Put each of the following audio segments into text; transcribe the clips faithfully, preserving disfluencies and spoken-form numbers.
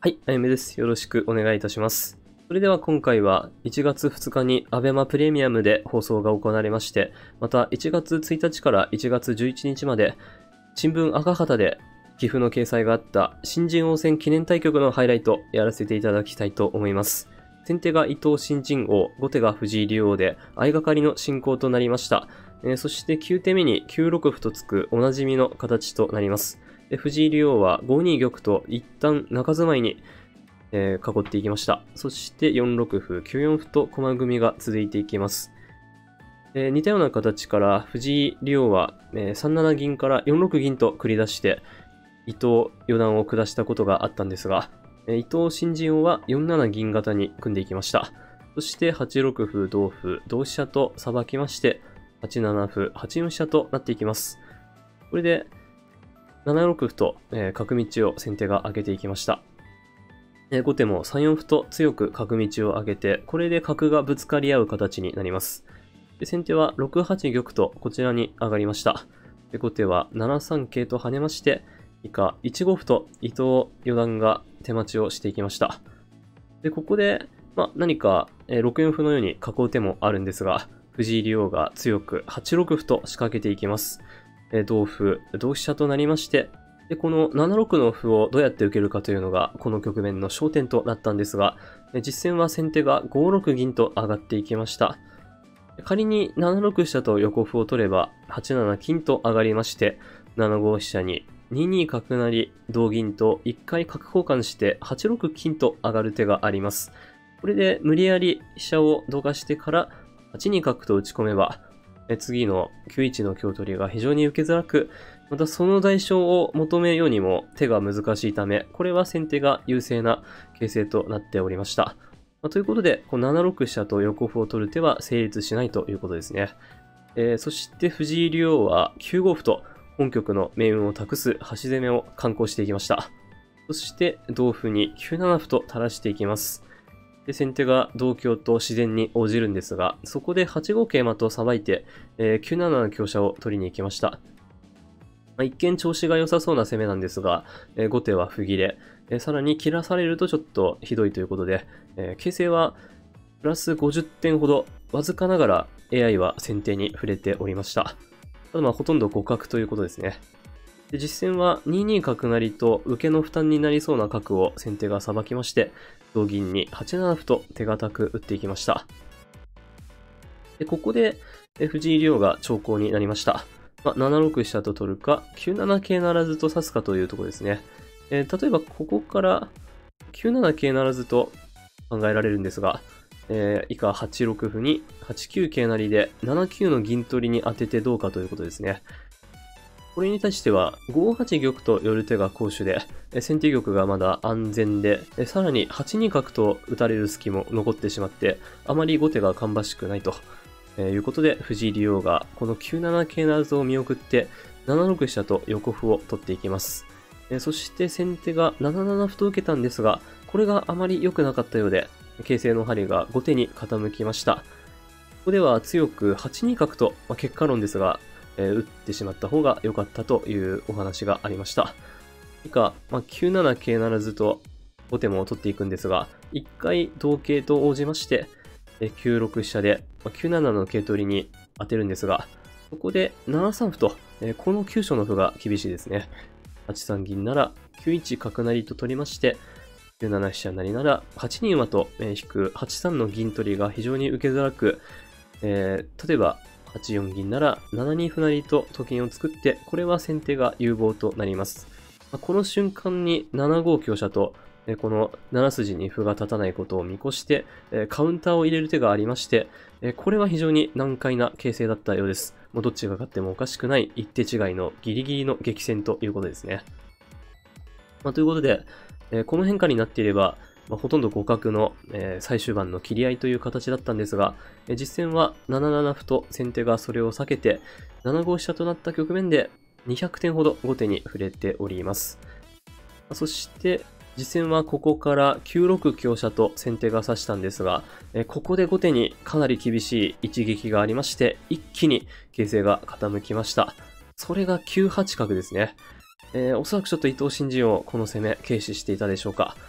はい、あゆめです。よろしくお願いいたします。それでは今回はいちがつふつかに アベマ プレミアムで放送が行われまして、またいちがつついたちからいちがつじゅういちにちまで新聞赤旗で寄付の掲載があった新人王戦記念対局のハイライトやらせていただきたいと思います。先手が伊藤新人王、後手が藤井竜王で相掛かりの進行となりました。えー、そしてきゅうてめにきゅうろくふとつくおなじみの形となります。で藤井竜王はごに玉と一旦中住まいに、えー、囲っていきました。そしてよんろくふ、きゅうよん歩と駒組みが続いていきます。えー、似たような形から藤井竜王は、えー、さんなな銀からよんろく銀と繰り出して伊藤四段を下したことがあったんですが、えー、伊藤新人王はよんなな銀型に組んでいきました。そしてはちろく歩、同歩、同飛車とさばきまして、はちなな歩、はちよん飛車となっていきます。これでななろく歩と、えー、角道を先手が上げていきました。えー、後手もさんよん歩と強く角道を上げて、これで角がぶつかり合う形になります。で先手はろくはち玉とこちらに上がりました。で後手はななさん桂と跳ねまして、以下いちご歩と伊藤四段が手待ちをしていきました。でここで、まあ、何か、えー、ろくよん歩のように囲う手もあるんですが、藤井竜王が強くはちろく歩と仕掛けていきます。同歩、同飛車となりまして、でこのななろくの歩をどうやって受けるかというのがこの局面の焦点となったんですが、実戦は先手がごろく銀と上がっていきました。仮にななろく飛車と横歩を取ればはちなな金と上がりまして、ななご飛車ににに角成、同銀といっかい角交換してはちろく金と上がる手があります。これで無理やり飛車をどかしてからはちに角と打ち込めば、次のきゅういちの香取りが非常に受けづらく、またその代償を求めようにも手が難しいため、これは先手が優勢な形勢となっておりました。まあ、ということで、このななろく飛車と横歩を取る手は成立しないということですね。えー、そして藤井竜王はきゅうご歩と本局の命運を託す端攻めを敢行していきました。そして同歩にきゅうなな歩と垂らしていきます。で先手が同香と自然に応じるんですが、そこではちご桂馬とさばいて、えー、きゅうななの香車を取りに行きました。まあ、一見調子が良さそうな攻めなんですが、えー、後手は歩切れ、えー、さらに切らされるとちょっとひどいということで、えー、形勢はプラスごじゅってんほど、わずかながら エーアイ は先手に触れておりました。ただまあほとんど互角ということですね。で実戦はにに角成と受けの負担になりそうな角を先手がさばきまして、同銀にはちなな歩と手堅く打っていきました。でここで藤井竜王が長考になりました。まあ、ななろく飛車と取るか、きゅうなな桂ならずと指すかというところですね。えー、例えばここからきゅうなな桂ならずと考えられるんですが、えー、以下はちろく歩にはちきゅう桂成でななきゅうの銀取りに当ててどうかということですね。これに対してはごはち玉と寄る手が好手で、先手玉がまだ安全で、さらにはちに角と打たれる隙も残ってしまって、あまり後手が芳しくないということで、藤井竜王がこのきゅうなな桂ならずを見送って、ななろく飛車と横歩を取っていきます。そして先手がなななな歩と受けたんですが、これがあまり良くなかったようで、形勢の針が後手に傾きました。ここでは強くはちに角と、まあ、結果論ですが、えー、打ってしまった方が良かったというお話がありました。以下、まあ、きゅうなな桂ならずと後手も取っていくんですが、いっかい同桂と応じまして、えー、きゅうろく飛車で、まあ、きゅうななの桂取りに当てるんですが、そこでななさん歩と、えー、この急所の歩が厳しいですね。はちさん銀ならきゅういち角成と取りまして、きゅうなな飛車成ならはちに馬と、えー、引くはちさんの銀取りが非常に受けづらく、えー、例えばはちよん銀ならななに歩成とと金を作って、これは先手が有望となります。この瞬間にななご香車と、このなな筋に歩が立たないことを見越して、カウンターを入れる手がありまして、これは非常に難解な形勢だったようです。もうどっちが勝ってもおかしくない一手違いのギリギリの激戦ということですね。まあ、ということで、この変化になっていれば、まあ、ほとんど互角の、えー、最終盤の切り合いという形だったんですが、えー、実戦はなななな歩と先手がそれを避けてななご飛車となった局面でにひゃくてんほど後手に触れております。そして実戦はここからきゅうろく香車と先手が指したんですが、えー、ここで後手にかなり厳しい一撃がありまして、一気に形勢が傾きました。それがきゅうはち角ですね。えー、おそらくちょっと伊藤新人王この攻め軽視していたでしょうか。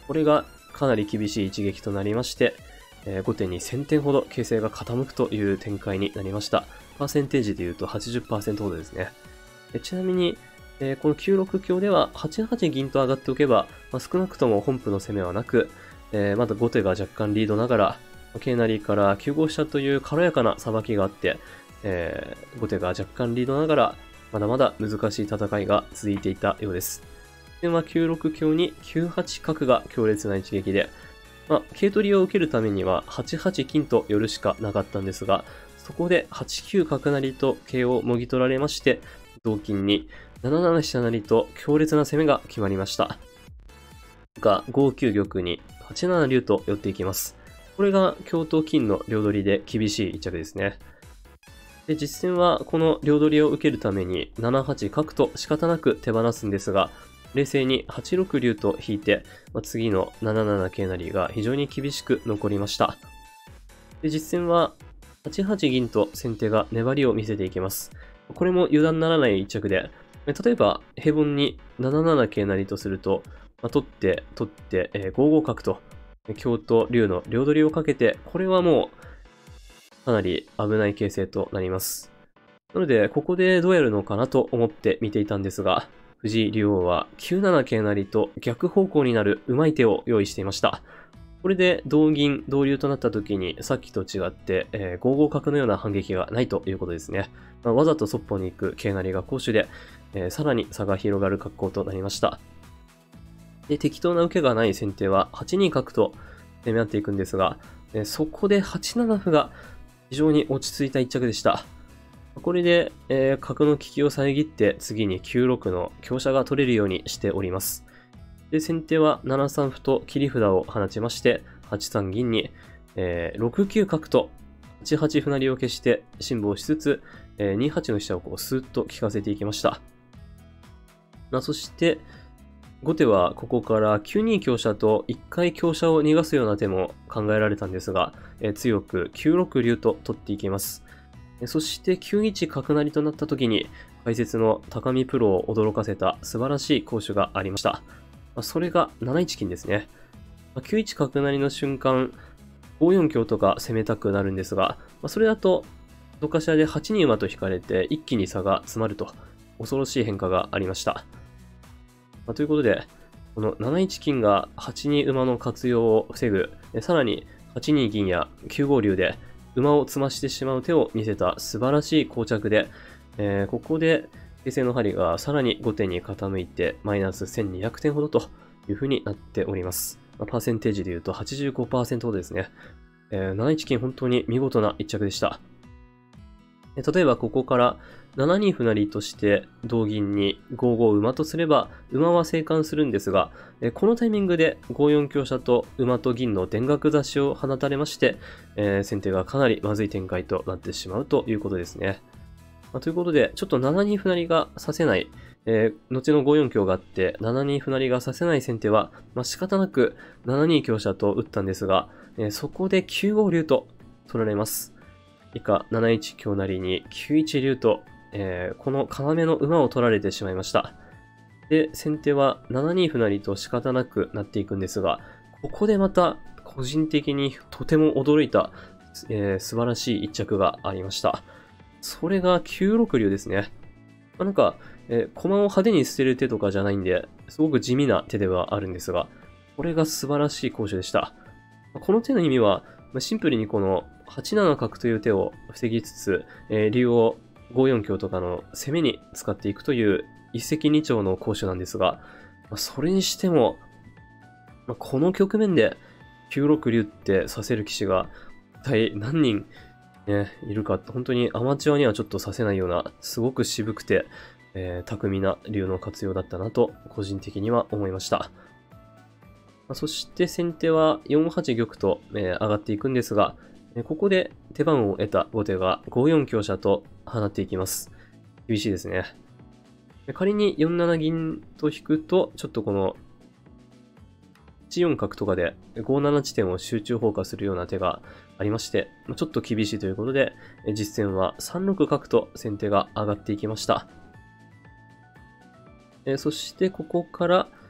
これがかなり厳しい一撃となりまして、えー、後手にせんてんほど形勢が傾くという展開になりました。パーセンテージで言うと はちじゅっパーセント ほどですね。えちなみに、えー、このきゅうろく強でははちはち銀と上がっておけば、まあ、少なくとも本譜の攻めはなく、えー、まだ後手が若干リードながら、桂成からきゅうご飛車という軽やかなさばきがあって、えー、後手が若干リードながら、まだまだ難しい戦いが続いていたようです。点はきゅうろく強にきゅうはち角が強烈な一撃で、まあ、桂取りを受けるためにははちはち金と寄るしかなかったんですが、そこではちきゅう角成と桂をもぎ取られまして、同金になななな飛車成と強烈な攻めが決まりました。がごきゅう玉にはちなな竜と寄っていきます。これが香と金の両取りで厳しい一着ですね。で、実戦はこの両取りを受けるためにななはち角と仕方なく手放すんですが、冷静にはちろく竜と引いて、まあ、次のなななな桂成が非常に厳しく残りました。で、実戦ははちはち銀と先手が粘りを見せていきます。これも油断ならない一着で、例えば平凡になななな桂成とすると、まあ、取って、取って、えー、ごご角と、香と竜の両取りをかけて、これはもうかなり危ない形勢となります。なので、ここでどうやるのかなと思って見ていたんですが、藤井竜王はきゅうなな桂成と逆方向になるうまい手を用意していました。これで同銀、同竜となった時にさっきと違って、えー、ごご角のような反撃がないということですね。まあ、わざとそっぽに行く桂成が攻守で、えー、さらに差が広がる格好となりました。で、適当な受けがない先手ははちに角と攻め合っていくんですが、えー、そこではちなな歩が非常に落ち着いた一着でした。これで、えー、角の利きを遮って次にきゅうろくの香車が取れるようにしております。で、先手はななさん歩と切り札を放ちまして、はちさん銀に、えー、ろくきゅう角とはちはち歩成を消して辛抱しつつ、えー、にはちの飛車をこうスーッと利かせていきました。まあ、そして、後手はここからきゅうに香車といっかい香車を逃がすような手も考えられたんですが、えー、強くきゅうろく竜と取っていきます。そしてきゅういち角成となった時に解説の高見プロを驚かせた素晴らしい攻守がありました。それがなないち金ですね。きゅういち角成の瞬間、ごよん香とか攻めたくなるんですが、それだとどっかしらではちに馬と引かれて一気に差が詰まると恐ろしい変化がありました。ということで、このなないち金がはちに馬の活用を防ぐ、さらにはちに銀やきゅうご竜で馬を詰ましてしまう手を見せた素晴らしい膠着で、えー、ここで形勢の針がさらに後手に傾いてマイナスせんにひゃくてんほどという風になっております。まあ、パーセンテージで言うと はちじゅうごパーセント ほどですね。えー、なないち金本当に見事な一着でした。例えばここからななに歩成として同銀にごご馬とすれば馬は生還するんですが、このタイミングでごよん香車と馬と銀の田楽出しを放たれまして、えー、先手がかなりまずい展開となってしまうということですね。まあ、ということで、ちょっとななに歩成が指せない、えー、後のごよん香があってななに歩成が指せない先手は、まあ、仕方なくななに香車と打ったんですが、えー、そこできゅうご竜と取られます。以下なないち香成にきゅういち竜と、えー、この要の馬を取られてしまいました。で、先手はななに歩成と仕方なくなっていくんですが、ここでまた個人的にとても驚いた、えー、素晴らしい一着がありました。それがきゅうろく竜ですね。まあ、なんか、えー、駒を派手に捨てる手とかじゃないんで、すごく地味な手ではあるんですが、これが素晴らしい攻守でした。この手の意味は、シンプルにこのはちなな角という手を防ぎつつ、えー、竜をごよん香とかの攻めに使っていくという一石二鳥の攻守なんですが、それにしても、この局面できゅうろく竜って指せる棋士が一体何人、ね、いるか、本当にアマチュアにはちょっと指せないような、すごく渋くて、えー、巧みな竜の活用だったなと個人的には思いました。そして先手はよんはち玉と、えー、上がっていくんですが、ここで手番を得た後手がごよん香車と放っていきます。厳しいですね。仮によんなな銀と引くと、ちょっとこのいちよん角とかでごなな地点を集中放火するような手がありまして、ちょっと厳しいということで、実戦はさんろく角と先手が上がっていきました。そしてここから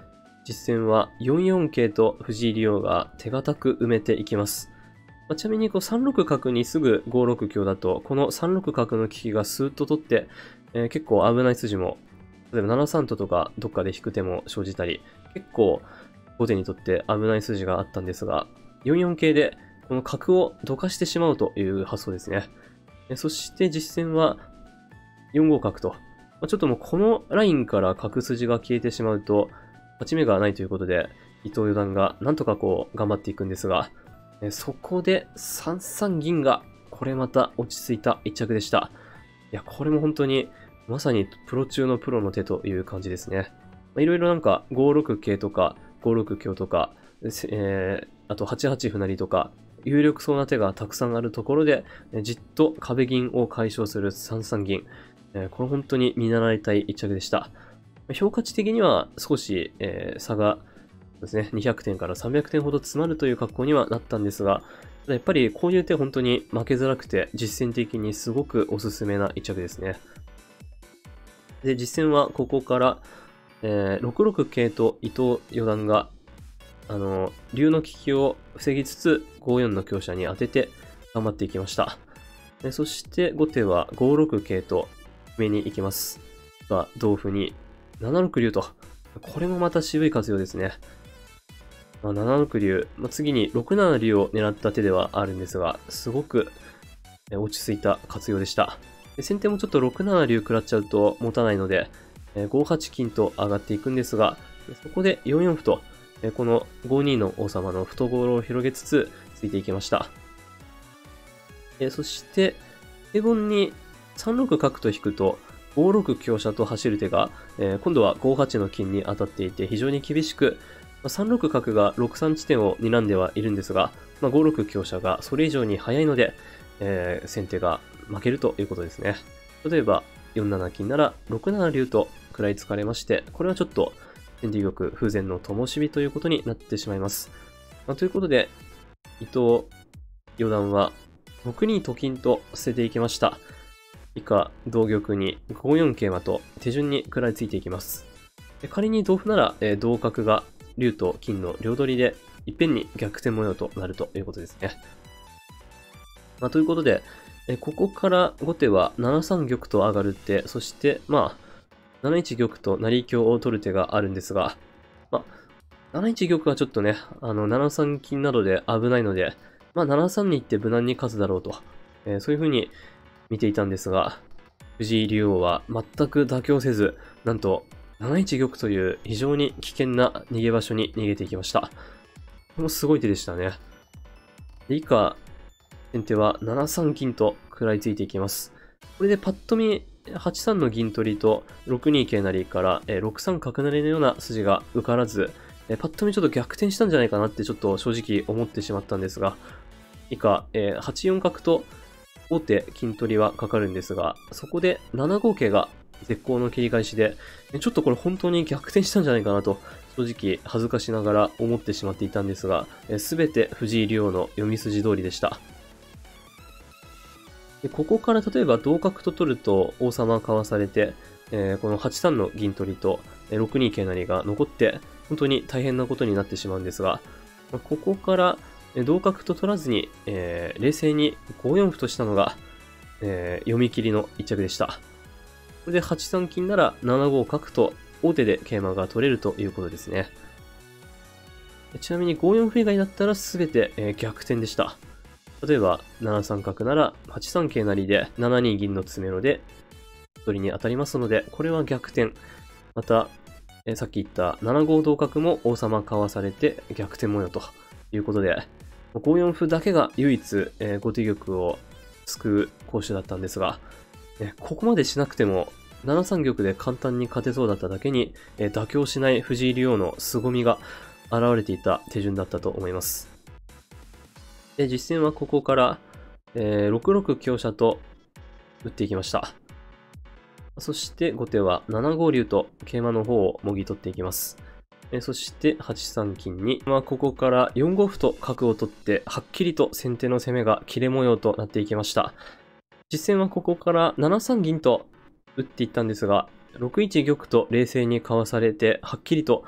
実戦はよんよん桂と藤井竜王が手堅く埋めていきます。まあ、ちなみにこうさんろく角にすぐごろく香だと、このさんろく角の利きがスーッと取って、えー、結構危ない筋も、例えばななさんととかどっかで引く手も生じたり、結構後手にとって危ない筋があったんですが、よんよん桂でこの角をどかしてしまうという発想ですね。えー、そして実戦はよんご角と、まあ、ちょっともうこのラインから角筋が消えてしまうと、勝ち目がないということで、伊藤四段がなんとかこう頑張っていくんですが、えそこでさんさん銀が、これまた落ち着いた一着でした。いや、これも本当に、まさにプロ中のプロの手という感じですね。いろいろなんかごろく桂とかごろく香とか、えー、あとはちはち歩成とか、有力そうな手がたくさんあるところで、じっと壁銀を解消するさんさん銀。これ本当に見習いたい一着でした。評価値的には少し、えー、差がですね、にひゃくてんからさんびゃくてんほど詰まるという格好にはなったんですが、やっぱりこういう手本当に負けづらくて実戦的にすごくおすすめな一着ですね。で、実戦はここから、えー、ろくろく桂と伊藤四段が、あの、竜の利きを防ぎつつごよんの香車に当てて頑張っていきました。でそして後手はごろく桂と上に行きます。が同歩にななろく竜と、これもまた渋い活用ですね。まあ、ななろく竜、まあ、次にろくなな竜を狙った手ではあるんですが、すごく落ち着いた活用でした。で先手もちょっとろくなな竜食らっちゃうと持たないので、ごはち金と上がっていくんですが、そこでよんよん歩と、このごにの王様の懐を広げつつついていきました。そして、平凡にさんろく角と引くと、ごろく香車と走る手が、えー、今度はごはちの金に当たっていて非常に厳しく、まあ、さんろく角がろくさん地点を睨んではいるんですが、まあ、ごろく香車がそれ以上に速いので、えー、先手が負けるということですね。例えばよんなな金ならろくなな竜と食らいつかれまして、これはちょっと先手玉風前の灯火ということになってしまいます。まあ、ということで、伊藤四段はろくにと金と捨てていきました。以下、同玉にごよん桂馬と手順に食らいついていきます。仮に同歩なら、えー、同角が竜と金の両取りで、いっぺんに逆転模様となるということですね。まあ、ということで、えー、ここから後手はななさん玉と上がる手、そして、まあ、なないち玉と成香を取る手があるんですが、まあ、なないち玉はちょっとね、あの、ななさん金などで危ないので、まあ、ななさんに行って無難に勝つだろうと、えー、そういう風に見ていたんですが、藤井竜王は全く妥協せず、なんとなないち玉という非常に危険な逃げ場所に逃げていきました。これもすごい手でしたね。で以下、先手はななさん金と食らいついていきます。これでパッと見、はちさんの銀取りとろくに桂成からろくさん角成のような筋が受からず、パッと見ちょっと逆転したんじゃないかなってちょっと正直思ってしまったんですが、以下、はちよん角と王手金取りはかかるんですが、そこでななご桂が絶好の切り返しで、ちょっとこれ本当に逆転したんじゃないかなと、正直恥ずかしながら思ってしまっていたんですが、すべて藤井竜王の読み筋通りでした。でここから例えば同角と取ると王様かわされて、えー、このはちさんの銀取りとろくに桂成が残って、本当に大変なことになってしまうんですが、ここから同角と取らずに、えー、冷静にごよん歩としたのが、えー、読み切りの一着でした。これではちさん金ならななご角と王手で桂馬が取れるということですね。ちなみにごよん歩以外だったら全て、えー、逆転でした。例えばななさん角ならはちさん桂成でななに銀の詰めろで取りに当たりますので、これは逆転。また、えー、さっき言ったななご同角も王様かわされて逆転模様ということで、ごよん歩だけが唯一、えー、後手玉を救う攻守だったんですが、ね、ここまでしなくてもななさん玉で簡単に勝てそうだっただけに、えー、妥協しない藤井竜王の凄みが現れていた手順だったと思います。で実戦はここから、えー、ろくろく香車と打っていきました。そして後手はななご竜と桂馬の方をもぎ取っていきます。えそしてはちさん金に、まあ、ここからよんご歩と角を取って、はっきりと先手の攻めが切れ模様となっていきました。実戦はここからななさん銀と打っていったんですが、ろくいち玉と冷静にかわされて、はっきりと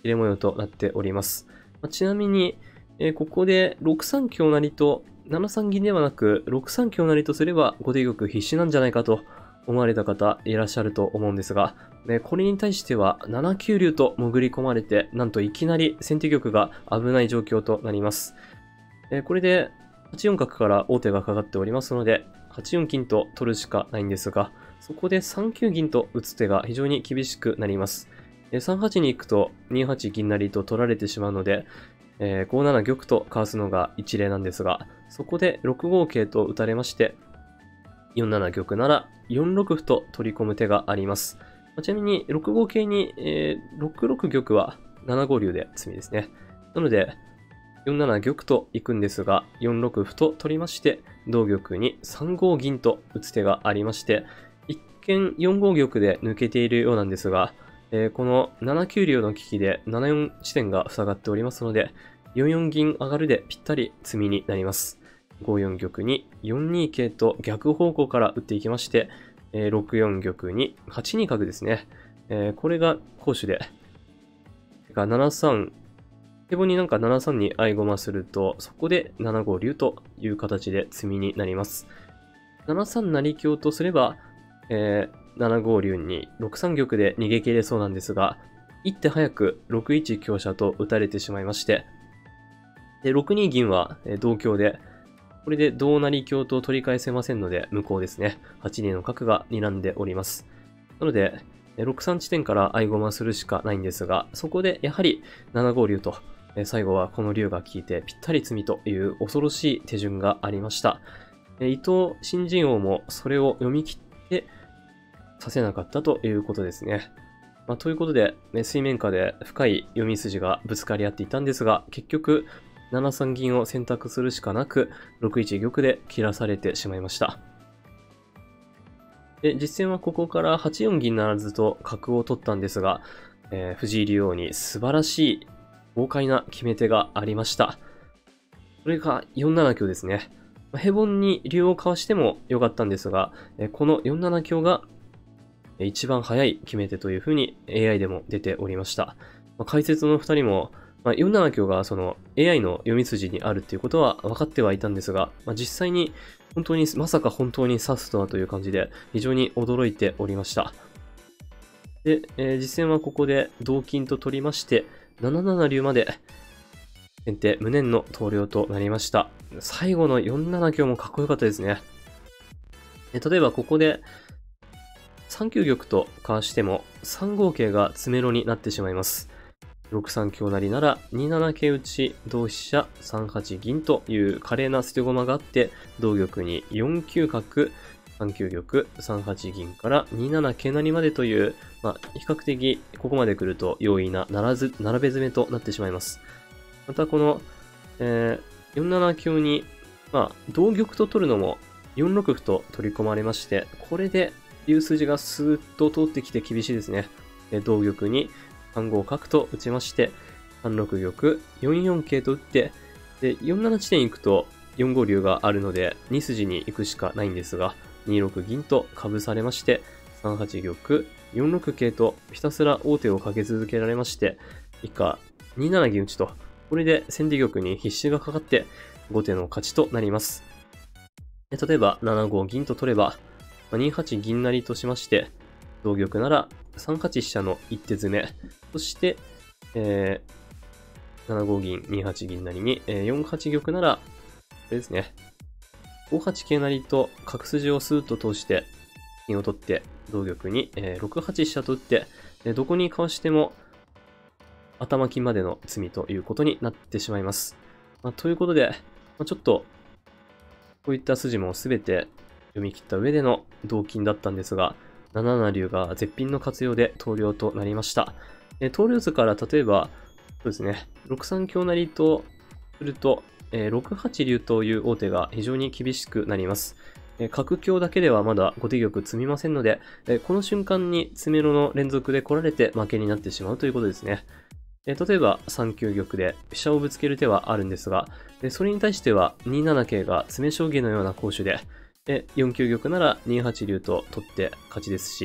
入れ模様となっております。まあ、ちなみに、えー、ここでろく三香成となな三銀ではなく、ろく三香成とすれば後手玉必至なんじゃないかと思われた方いらっしゃると思うんですが、ね、これに対してはなな九竜と潜り込まれて、なんといきなり先手玉が危ない状況となります。えー、これではち四角から王手がかかっておりますので、はち四金と取るしかないんですが、そこでさん九銀と打つ手が非常に厳しくなります。えー、さん八に行くとに八銀成と取られてしまうので、えー、ご七玉とかわすのが一例なんですが、そこでろく五桂と打たれまして、よん七玉ならよん六歩と取り込む手があります。ちなみにろく五桂に、えー、ろく六玉はなな五竜で詰みですね。なので、よん七玉と行くんですが、よん六歩と取りまして、同玉にさん五銀と打つ手がありまして、一見よん五玉で抜けているようなんですが、えー、このなな九竜の利きでなな四地点が塞がっておりますので、よん四銀上がるでぴったり詰みになります。ご四玉によん二桂と逆方向から打っていきまして、えー、ろく四玉にはち二角ですね。えー、これが攻守で。なな三、手本になんかなな三に合駒すると、そこでなな五竜という形で詰みになります。なな三成香とすれば、えー、なな五竜にろく三玉で逃げ切れそうなんですが、一手早くろく一香車と打たれてしまいまして、でろく二銀は同香で、これで同成香と取り返せませんので、無効ですね。はち二の角が睨んでおります。なので、ろく三地点から合駒するしかないんですが、そこでやはりなな五竜と、最後はこの竜が効いてぴったり詰みという恐ろしい手順がありました。伊藤新人王もそれを読み切ってさせなかったということですね。まあ、ということで、水面下で深い読み筋がぶつかり合っていたんですが、結局、なな三銀を選択するしかなく、ろく一玉で切らされてしまいました。で、実戦はここからはち四銀ならずと角を取ったんですが、えー、藤井竜王に素晴らしい豪快な決め手がありました。それがよん七香ですね。平凡に竜をかわしても良かったんですが、このよん七香が一番早い決め手というふうに エーアイ でも出ておりました。解説のふたりも、まあ、よん七香がその エーアイ の読み筋にあるっていうことは分かってはいたんですが、まあ、実際に本当にまさか本当に指すとはという感じで非常に驚いておりました。で、えー、実戦はここで同金と取りましてなな七竜まで先手無念の投了となりました。最後のよん七香もかっこよかったですね。で例えばここでさん九玉とかわしてもさん五桂が詰めろになってしまいます。ろく三香成ならに七桂打ち同飛車さん八銀という華麗な捨て駒があって、同玉によん九角さん九玉さん八銀からに七桂成までという、まあ、比較的ここまで来ると容易な並べ詰めとなってしまいます。またこの、えー、よん七香に、まあ、同玉と取るのもよん六歩と取り込まれまして、これで竜筋がスーッと通ってきて厳しいですね。で同玉にさん五角と打ちまして、さん六玉、よん四桂と打って、で、よん七地点行くとよん五竜があるので、に筋に行くしかないんですが、に六銀とかぶされまして、さん八玉、よん六桂とひたすら王手をかけ続けられまして、以下、に七銀打ちと、これで先手玉に必至がかかって、後手の勝ちとなります。で例えば、なな五銀と取れば、に八銀成としまして、同玉ならさん八飛車の一手詰め、そして、えー、なな五銀、に八銀成に、えー、よん八玉なら、これですね、ご八桂成と角筋をスーッと通して、金を取って、同玉に、えー、ろく八飛車と打って、えー、どこにかわしても、頭金までの詰みということになってしまいます。まあ、ということで、まあ、ちょっと、こういった筋もすべて読み切った上での同金だったんですが、なな七竜が絶品の活用で投了となりました。え投了図から例えば、そうですね、ろく三香成とすると、えー、ろく八竜という王手が非常に厳しくなります。えー、角香だけではまだ後手玉詰みませんので、えー、この瞬間に詰めろの連続で来られて負けになってしまうということですね。えー、例えばさん九玉で飛車をぶつける手はあるんですが、えー、それに対してはに七桂が詰め将棋のような攻守で、でよん九玉ならに八竜と取って勝ちですし、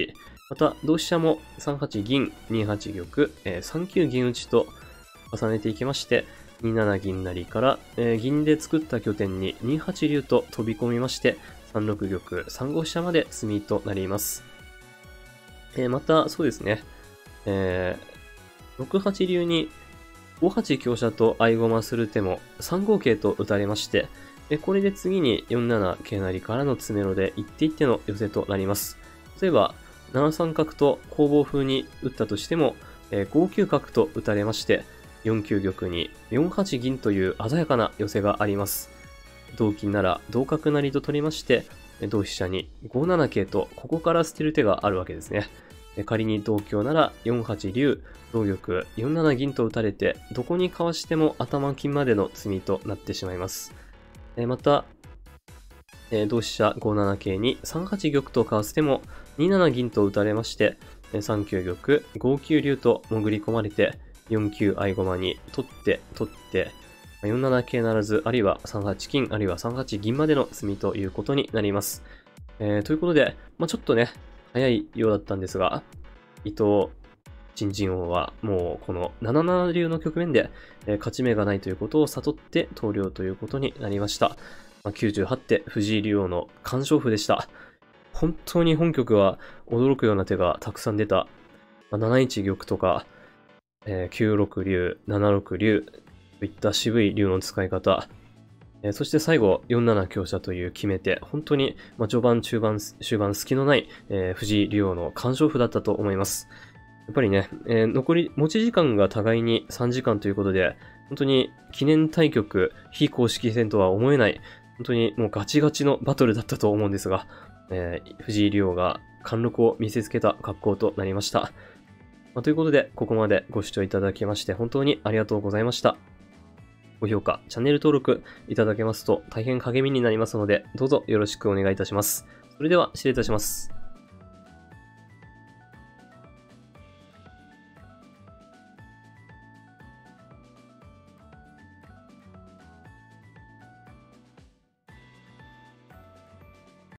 また、同飛車もさんはち銀、にはち玉、えー、さんきゅう銀打ちと重ねていきまして、になな銀成から、えー、銀で作った拠点ににはち竜と飛び込みまして、さんろく玉、さんご飛車まで詰みとなります。えー、また、そうですね、えー、ろくはち竜にごはち香車と合駒する手もさんご桂と打たれまして、えー、これで次によんなな桂成からの詰めろで一手一手の寄せとなります。例えば、ななさん角と攻防風に打ったとしても、えー、ごきゅう角と打たれまして、よんきゅう玉によんはち銀という鮮やかな寄せがあります。同金なら同角成と取りまして、同飛車にごなな桂とここから捨てる手があるわけですね。仮に同香ならよんはち竜、同玉、よんなな銀と打たれて、どこにかわしても頭金までの詰みとなってしまいます。また、同飛車ごなな桂にさんはち玉とかわす手もになな銀と打たれまして、さんきゅう玉、ごきゅう竜と潜り込まれて、よんきゅう合駒に取って、取って、よんなな桂ならず、あるいはさんはち金、あるいはさんはち銀までの詰みということになります。えー、ということで、まあ、ちょっとね、早いようだったんですが、伊藤新人王はもうこのなななな竜の局面で、えー、勝ち目がないということを悟って投了ということになりました。まあ、きゅうじゅうはち手、藤井竜王の完勝譜でした。本当に本局は驚くような手がたくさん出た。まあ、なないち玉とか、えー、きゅうろく竜、ななろく竜といった渋い竜の使い方。えー、そして最後、よんなな香車という決め手。本当に、まあ、序盤、中盤、終盤、隙のない、えー、藤井竜王の完勝譜だったと思います。やっぱりね、えー、残り、持ち時間が互いにさんじかんということで、本当に記念対局、非公式戦とは思えない、本当にもうガチガチのバトルだったと思うんですが、えー、藤井竜王が貫禄を見せつけた格好となりました。まあ、ということで、ここまでご視聴いただきまして本当にありがとうございました。ご評価、チャンネル登録いただけますと大変励みになりますので、どうぞよろしくお願いいたします。それでは失礼いたします。